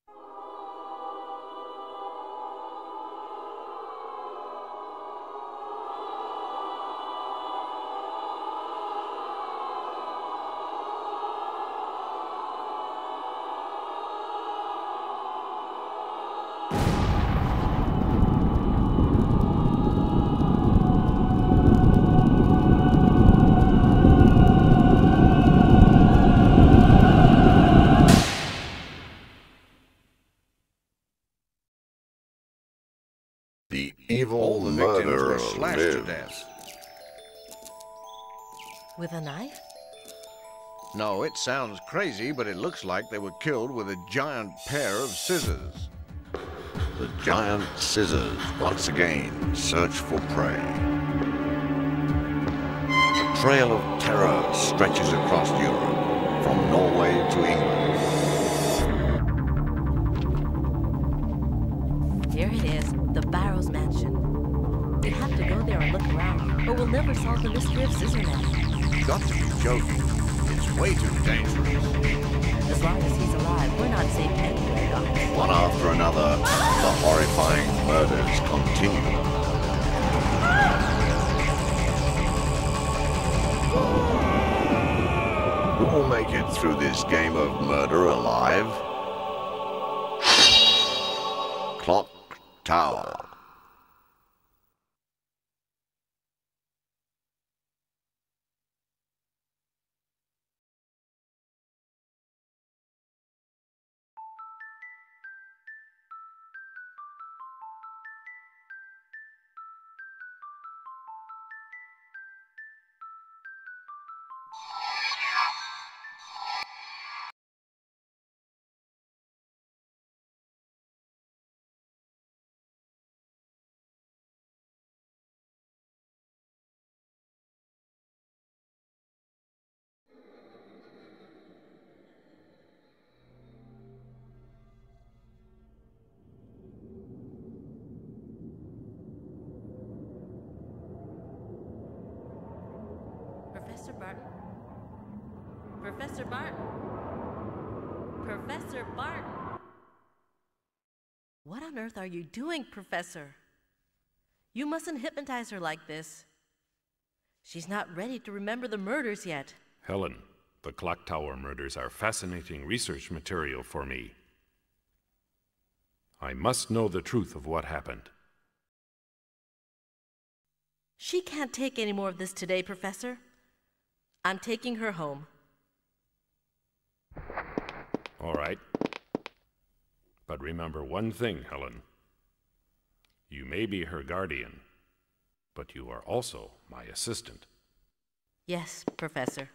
The evil All the victims murderer were slashed to lives. death. With a knife? No, it sounds crazy, but it looks like they were killed with a giant pair of scissors. The giant scissors once again search for prey. A trail of terror stretches across Europe, from Norway to England. Here it is, the Barrows Mansion. We have to go there and look around, or we'll never solve the mystery of Scissornet. You've got to be joking. It's way too dangerous. As long as he's alive, we're not safe anywhere, Doc. One after another, the horrifying murders continue. Who will make it through this game of murder alive? Clock Tower. Professor Barton? Professor Barton? Professor Barton? What on earth are you doing, Professor? You mustn't hypnotize her like this. She's not ready to remember the murders yet. Helen, the Clock Tower murders are fascinating research material for me. I must know the truth of what happened. She can't take any more of this today, Professor. I'm taking her home. All right. But remember one thing, Helen. You may be her guardian, but you are also my assistant. Yes, Professor.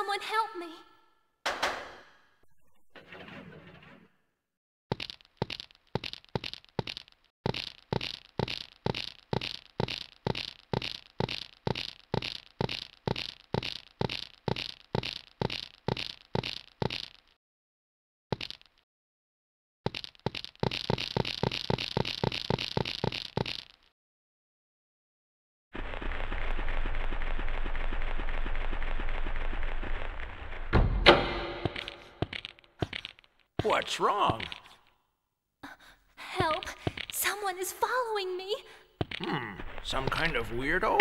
Someone help me. What's wrong? Help! Someone is following me. Some kind of weirdo?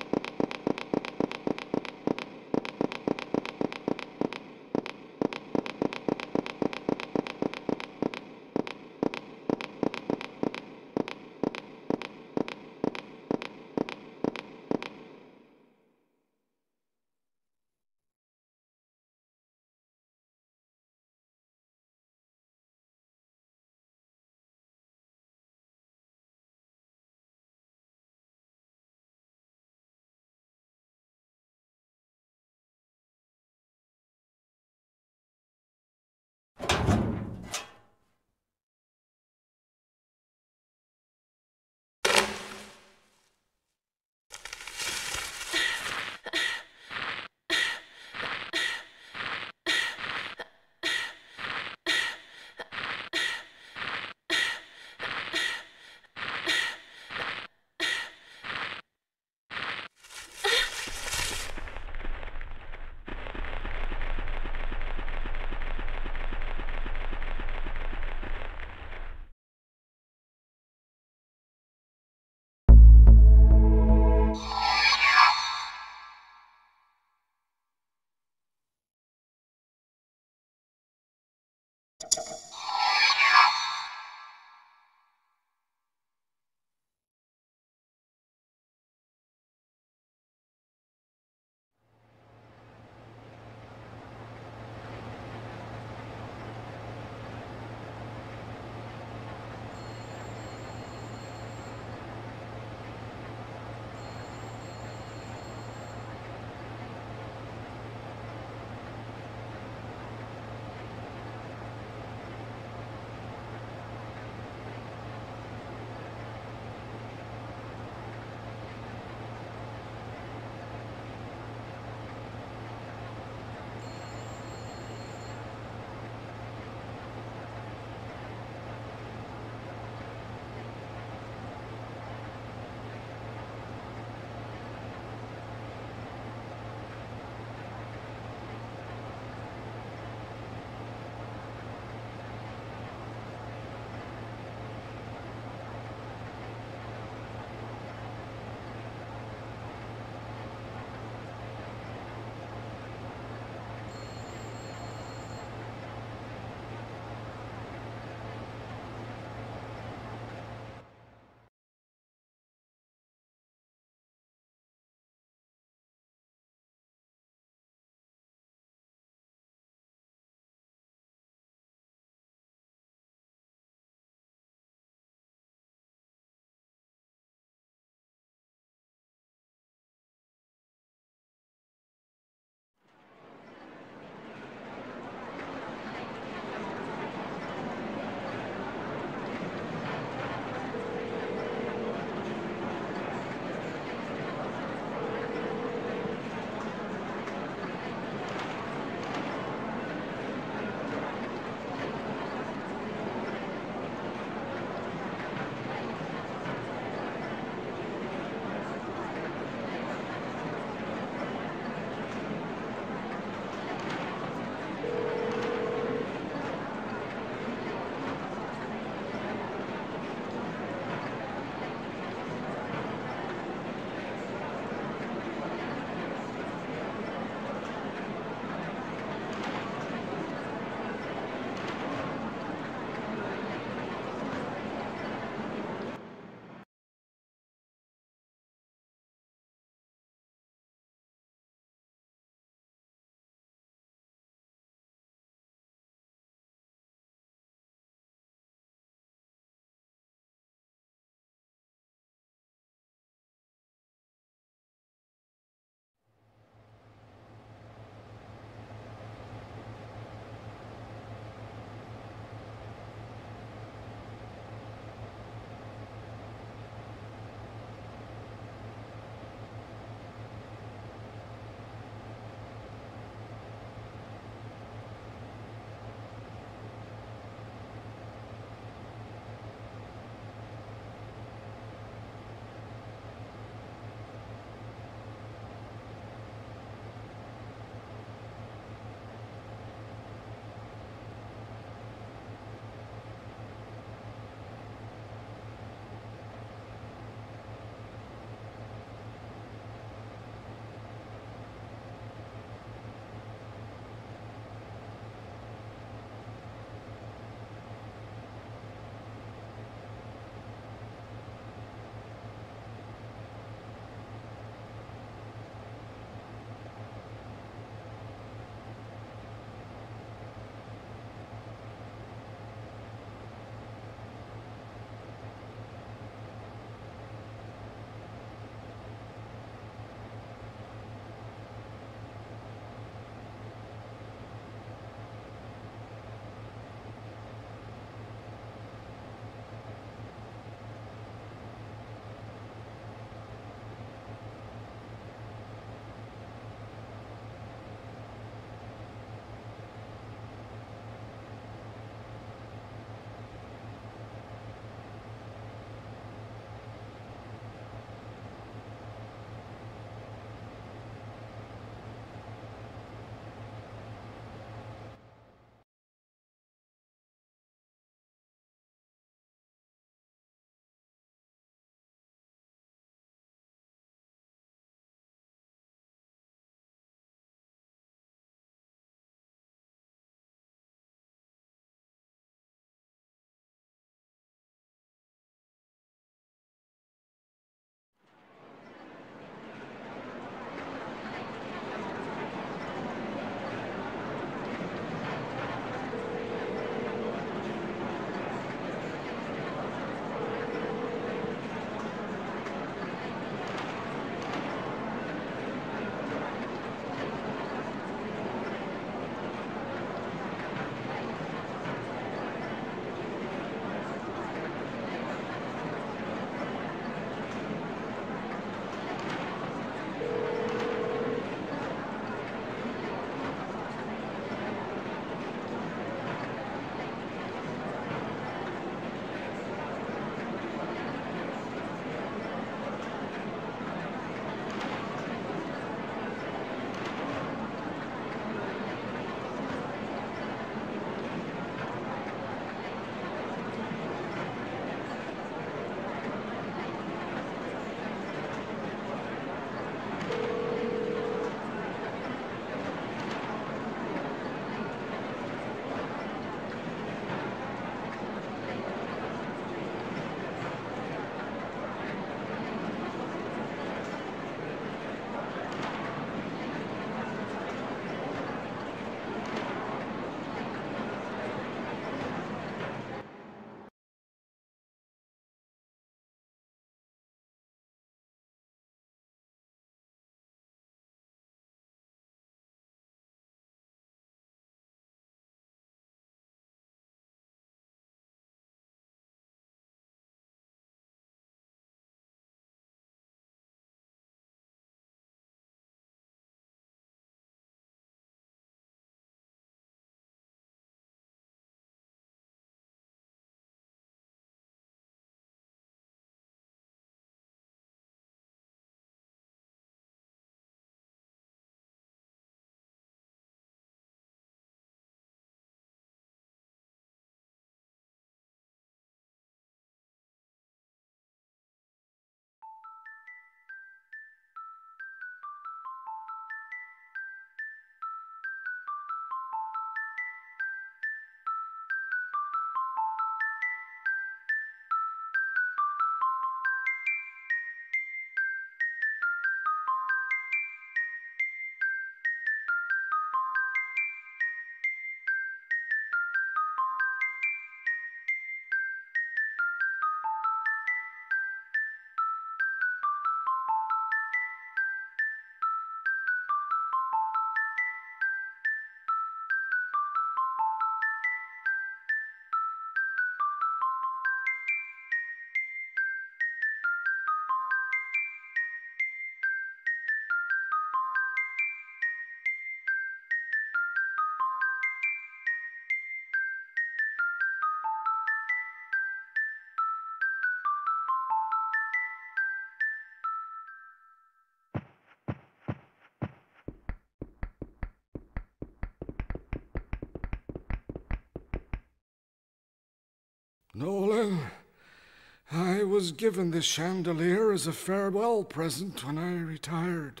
Nolan, I was given this chandelier as a farewell present when I retired.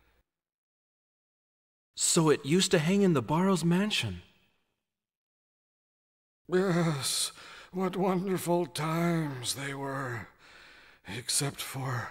So it used to hang in the Barrows mansion. Yes, what wonderful times they were, except for...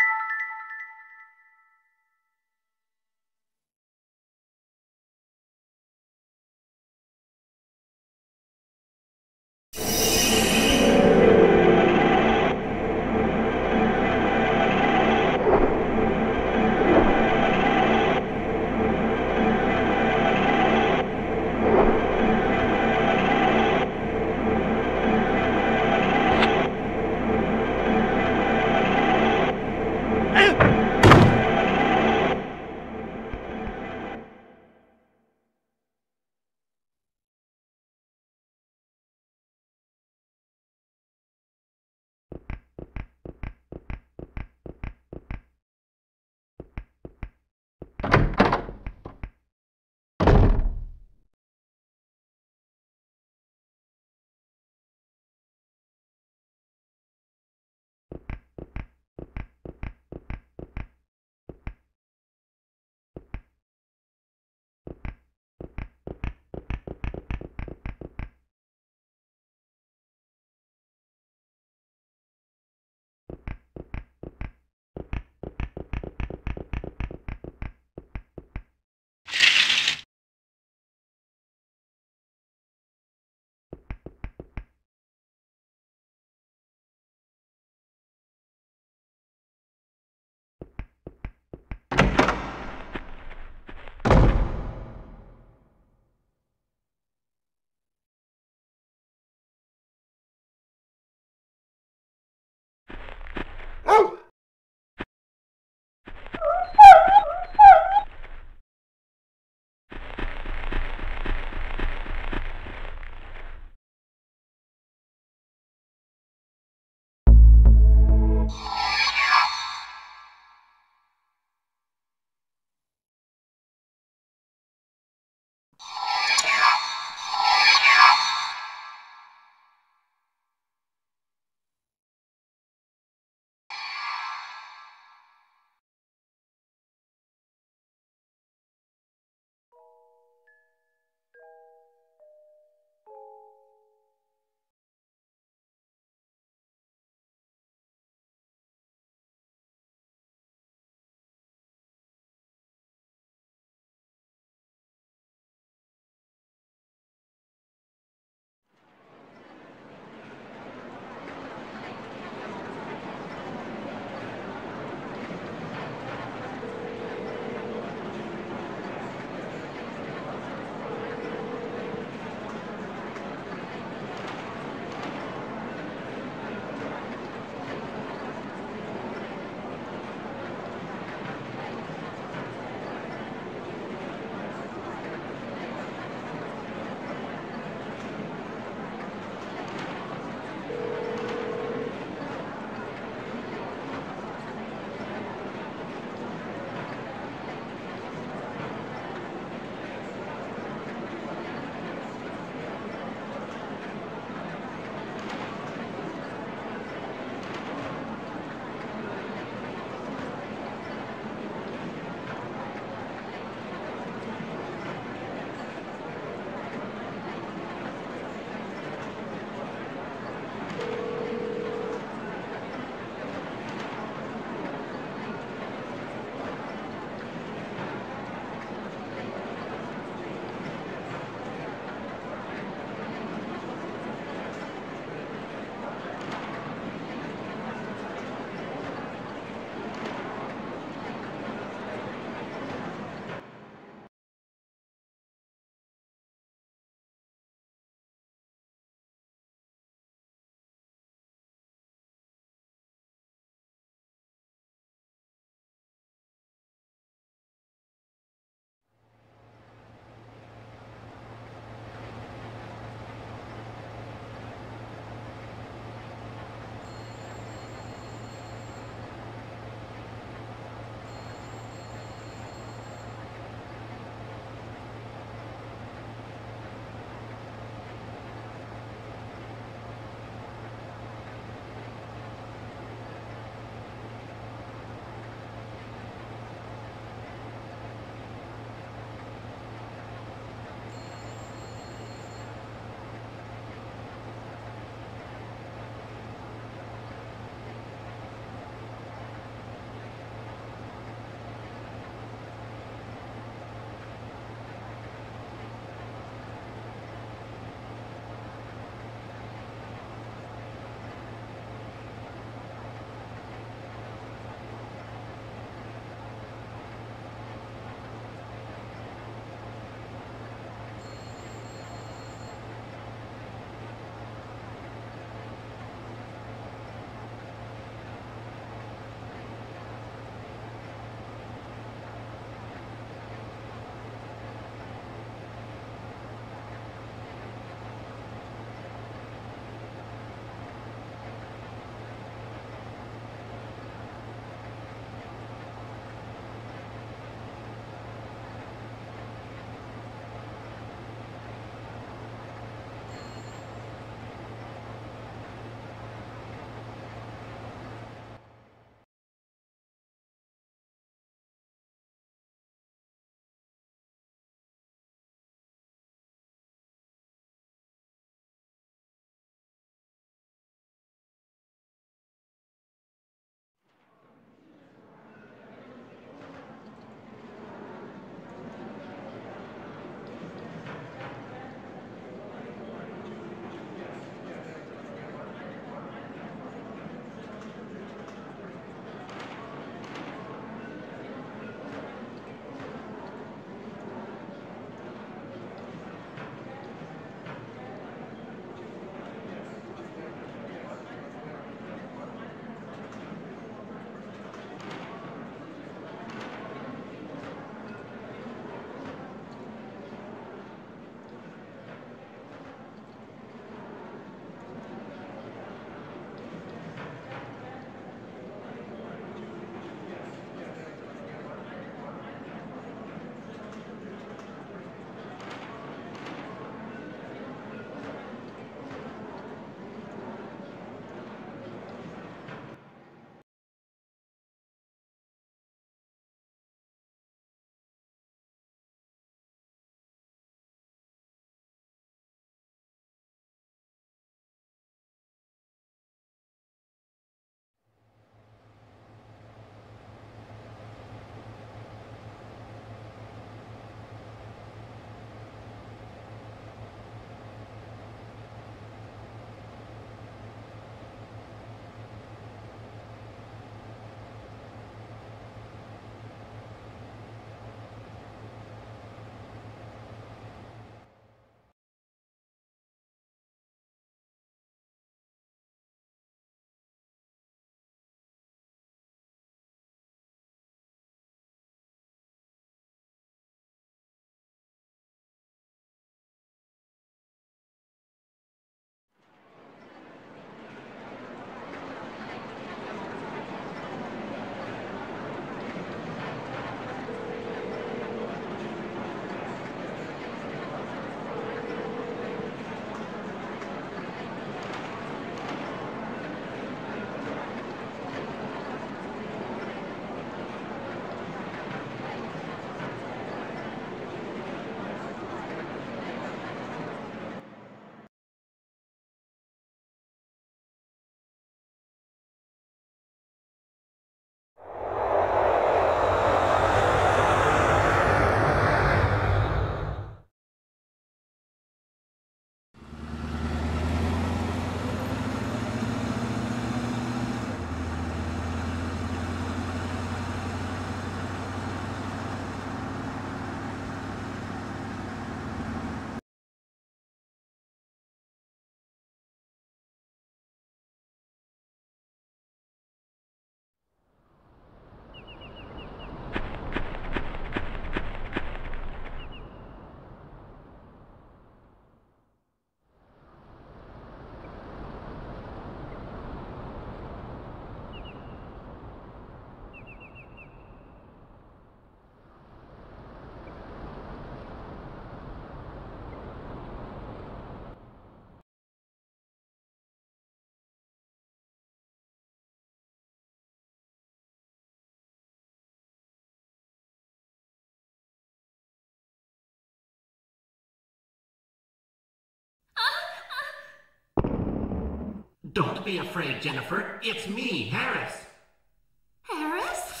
Don't be afraid, Jennifer. It's me, Harris. Harris?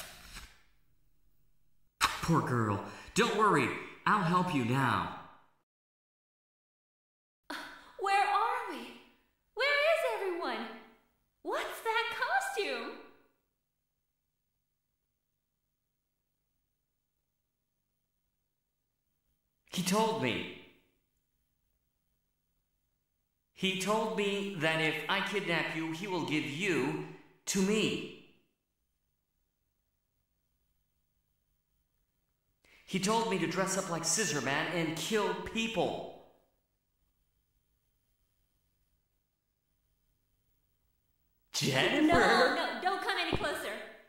Poor girl. Don't worry. I'll help you now. Where are we? Where is everyone? What's that costume? He told me. He told me that if I kidnap you, he will give you to me. He told me to dress up like Scissor Man and kill people. Jennifer! No, don't come any closer.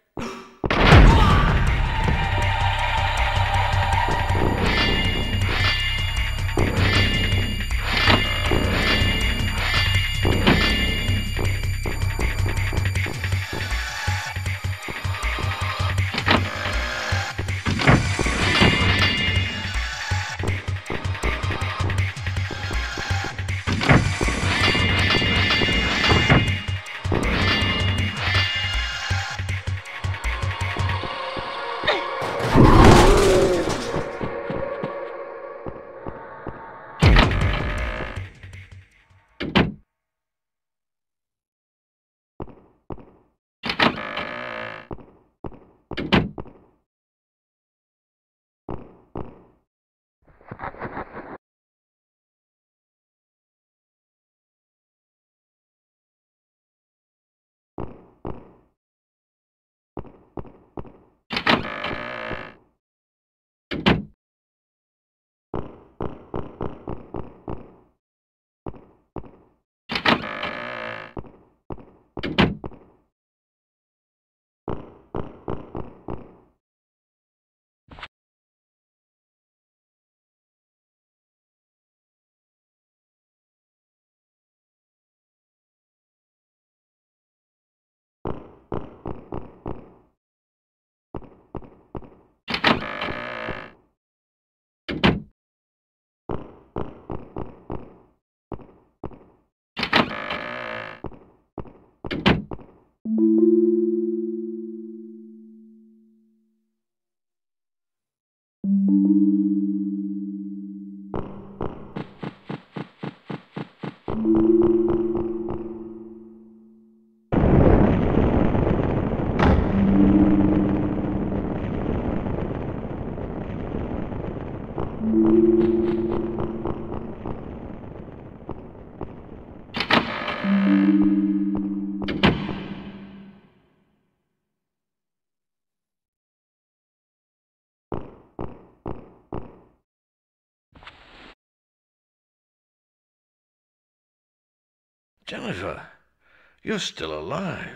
Jennifer, you're still alive.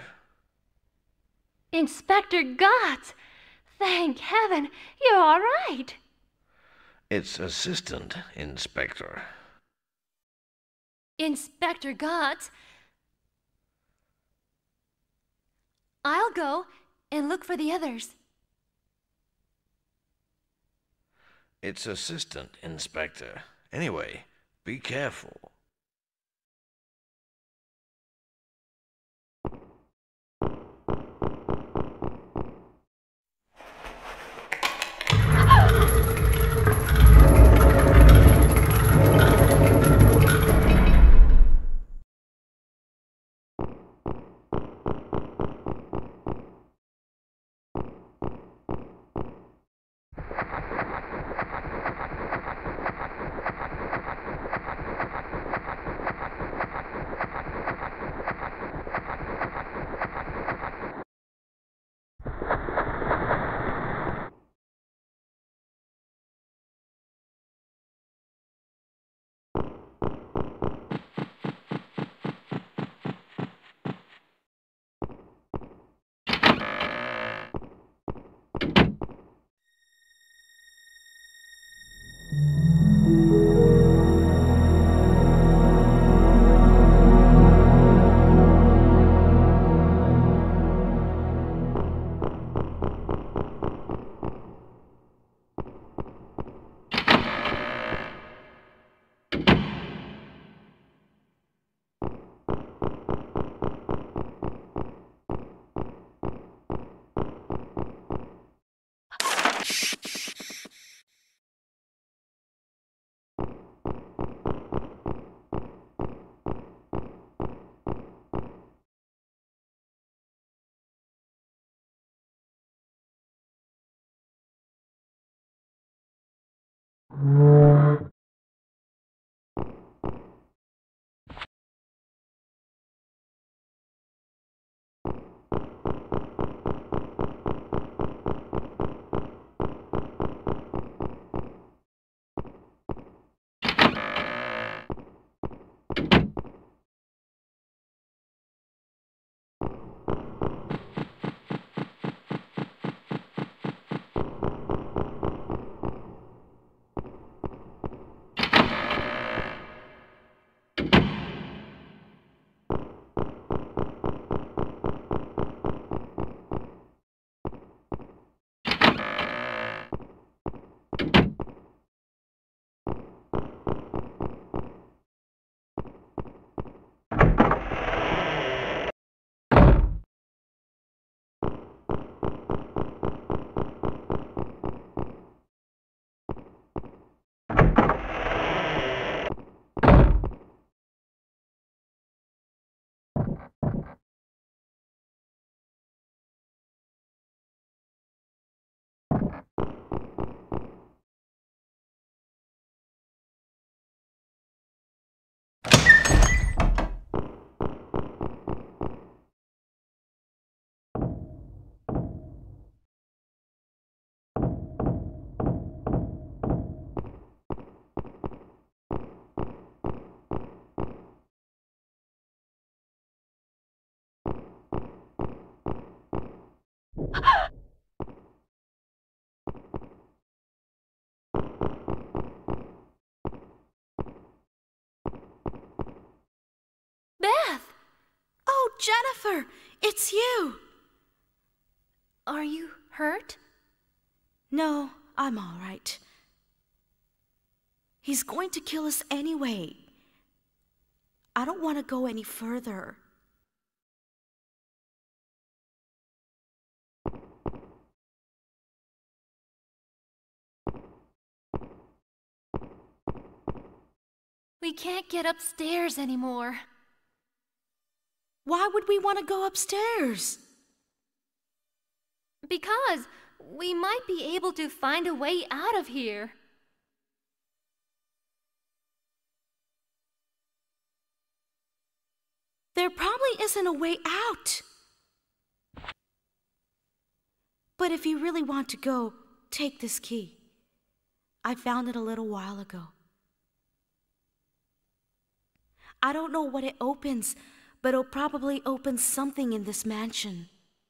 Inspector Gotts! Thank heaven, you're all right. It's Assistant Inspector. Inspector Gotts? I'll go and look for the others. It's Assistant Inspector. Anyway, be careful. Jennifer, it's you. Are you hurt? No, I'm all right. He's going to kill us anyway. I don't want to go any further. We can't get upstairs anymore. Why would we want to go upstairs? Because we might be able to find a way out of here. There probably isn't a way out. But if you really want to go, take this key. I found it a little while ago. I don't know what it opens, but it'll probably open something in this mansion.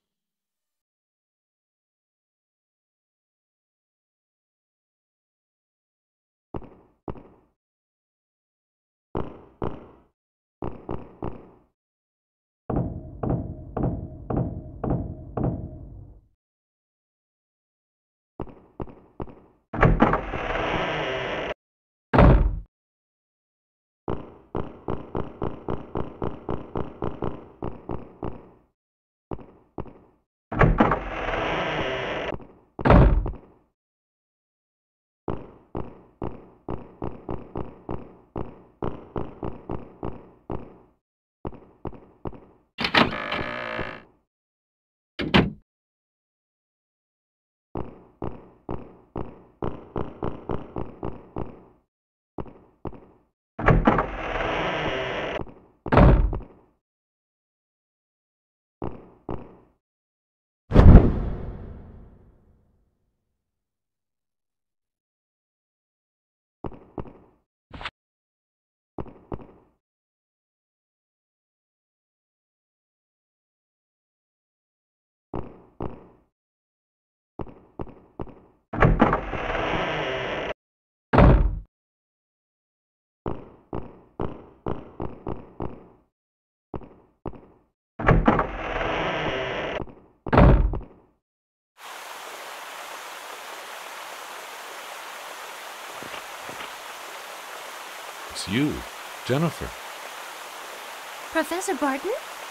It's you, Jennifer. Professor Barton?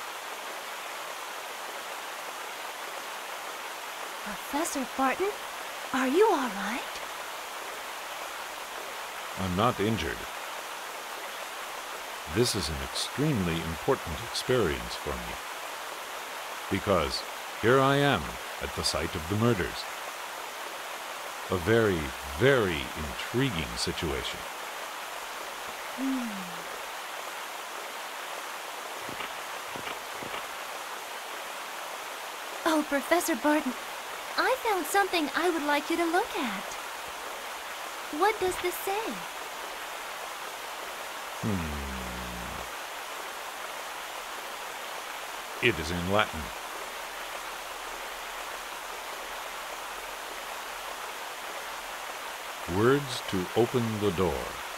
Professor Barton, are you all right? I'm not injured. This is an extremely important experience for me. Because here I am at the site of the murders. A very, very intriguing situation. Oh, Professor Barton, I found something I would like you to look at. What does this say? It is in Latin. Words to open the door.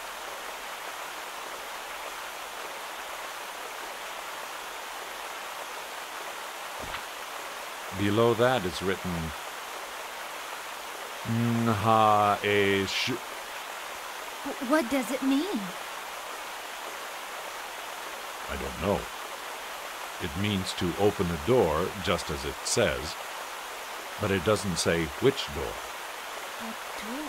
Below that is written Nha-e-sh. What does it mean? I don't know. It means to open a door, just as it says, but it doesn't say which door. A door.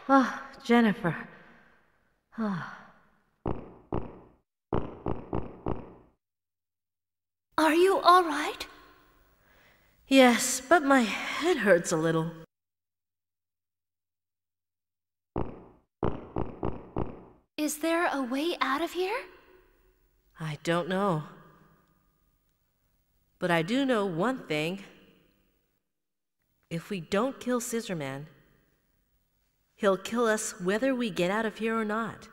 Oh, Jennifer. Oh. Are you all right? Yes, but my head hurts a little. Is there a way out of here? I don't know. But I do know one thing. If we don't kill Scissorman, he'll kill us whether we get out of here or not.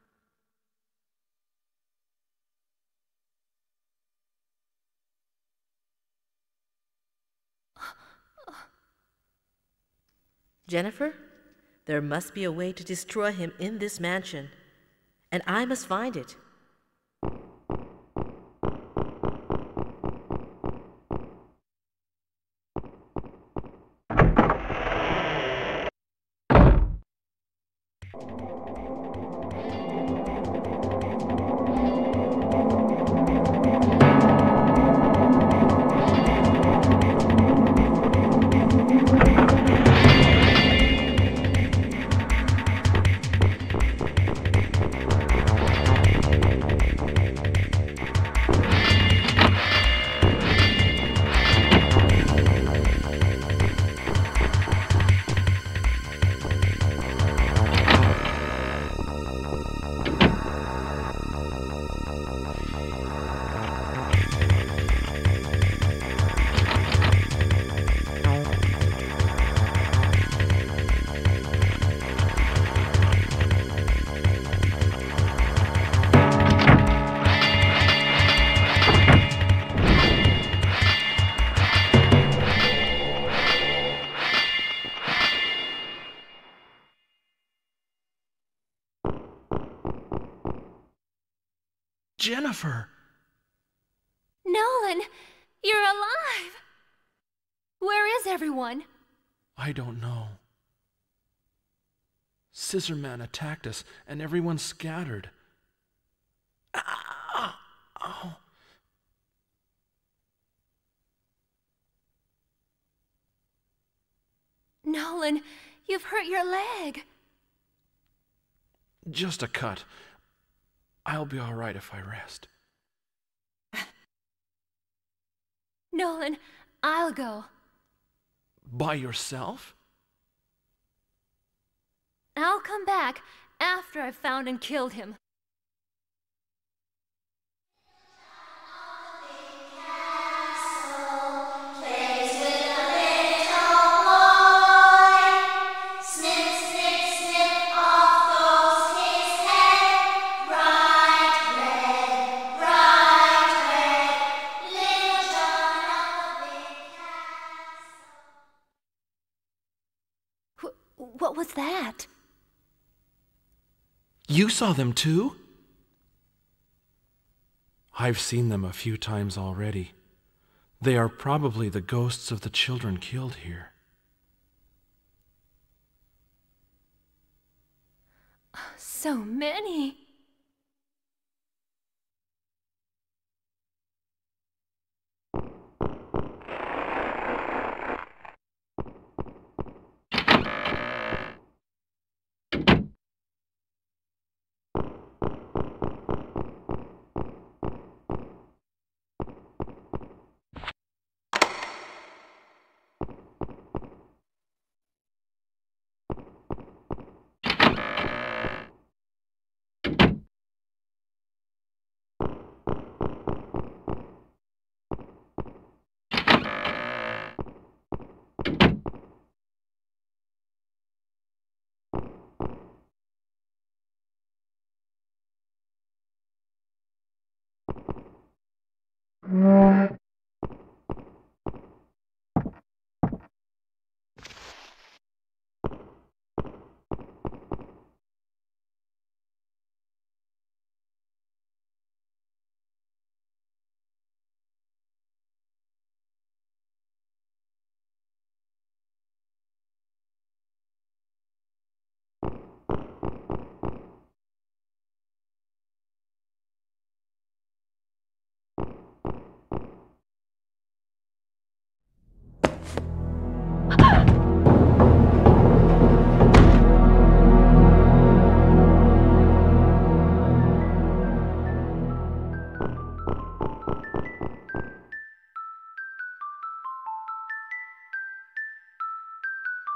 Jennifer, there must be a way to destroy him in this mansion, and I must find it. Jennifer! Nolan, you're alive! Where is everyone? I don't know. Scissorman attacked us, and everyone scattered. Ah! Ow! Nolan, you've hurt your leg. Just a cut. I'll be all right if I rest. Nolan, I'll go. By yourself? I'll come back after I've found and killed him. What was that? You saw them too? I've seen them a few times already. They are probably the ghosts of the children killed here. So many.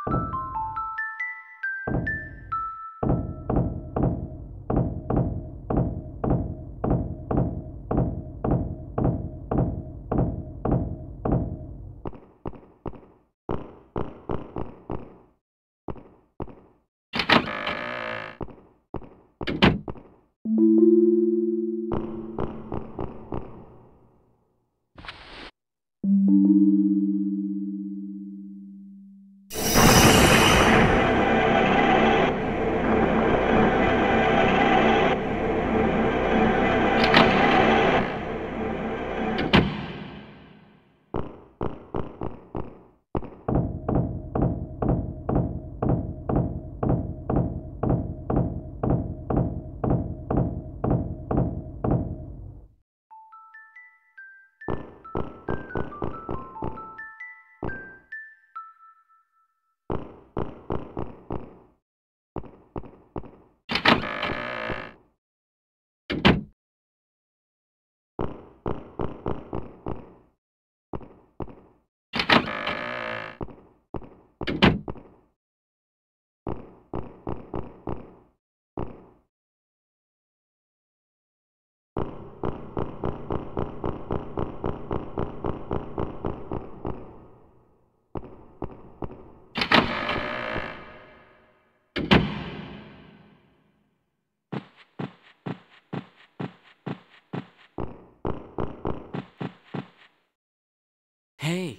Hey.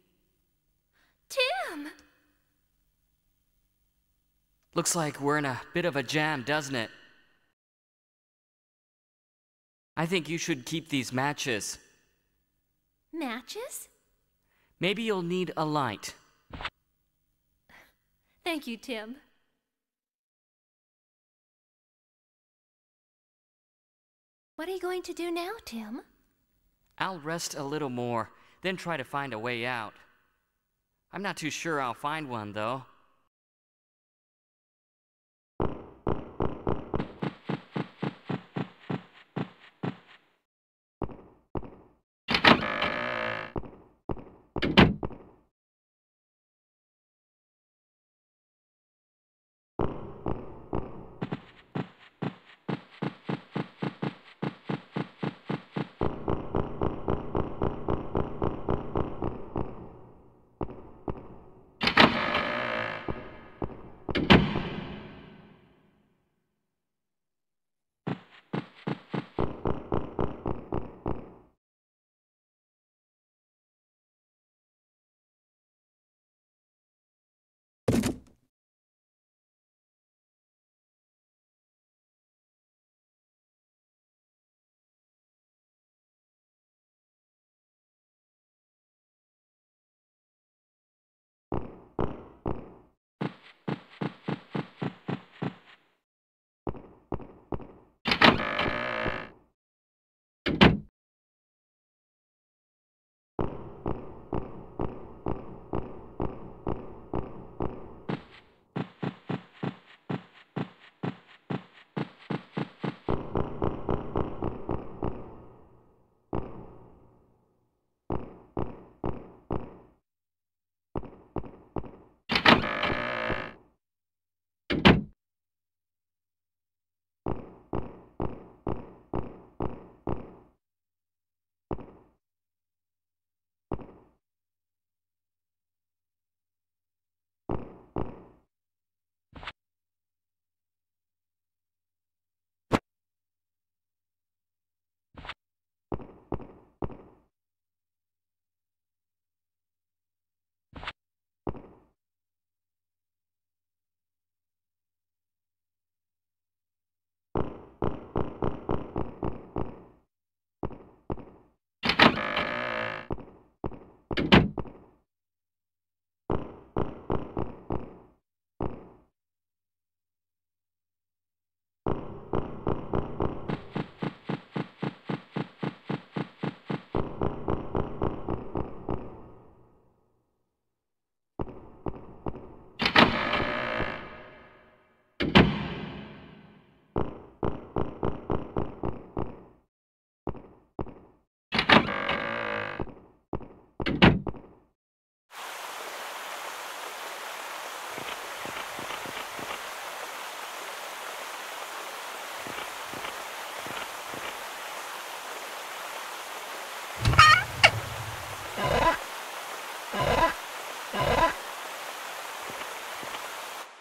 Tim! Looks like we're in a bit of a jam, doesn't it? I think you should keep these matches. Matches? Maybe you'll need a light. Thank you, Tim. What are you going to do now, Tim? I'll rest a little more, then try to find a way out. I'm not too sure I'll find one, though.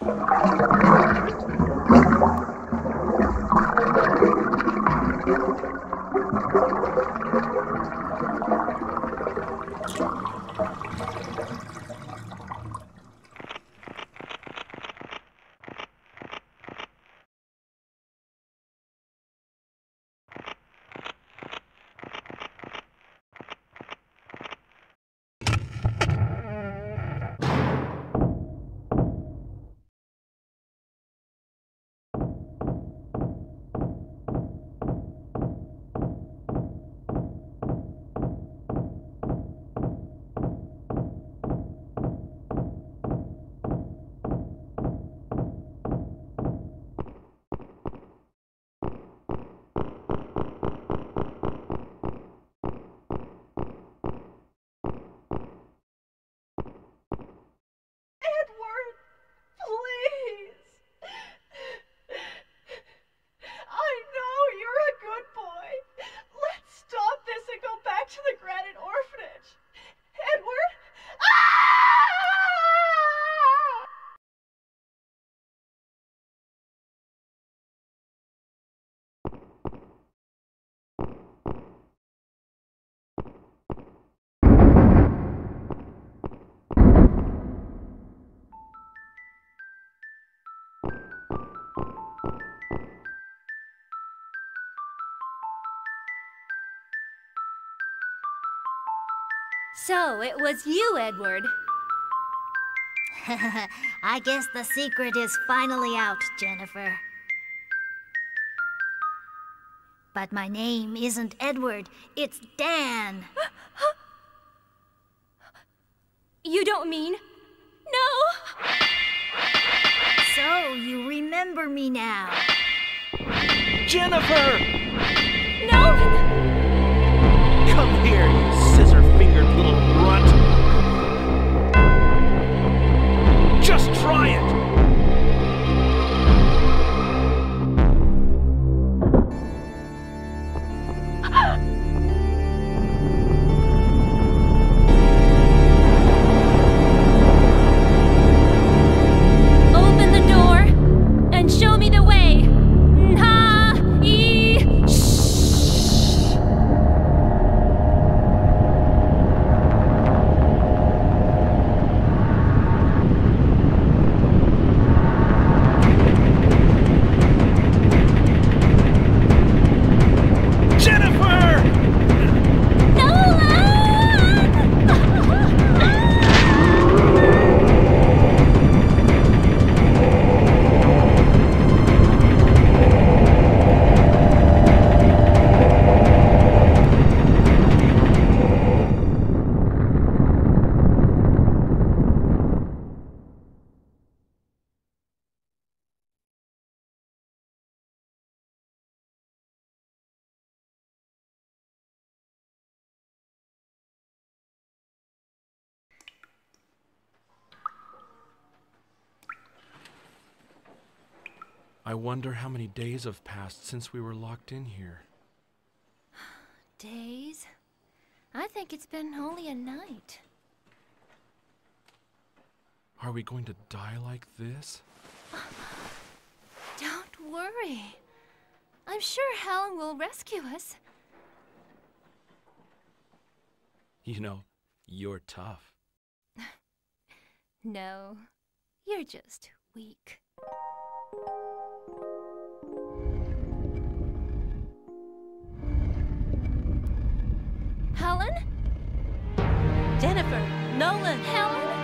So, it was you, Edward. I guess the secret is finally out, Jennifer. But my name isn't Edward, it's Dan. You don't mean? No! So, you remember me now. Jennifer! Nolan! Come here, you scissor-fingered little runt! Just try it! Open the door and show me the way. I wonder how many days have passed since we were locked in here. Days? I think it's been only a night. Are we going to die like this? Don't worry. I'm sure Helen will rescue us. You know, you're tough. No, you're just weak. Helen? Jennifer! Nolan! Helen?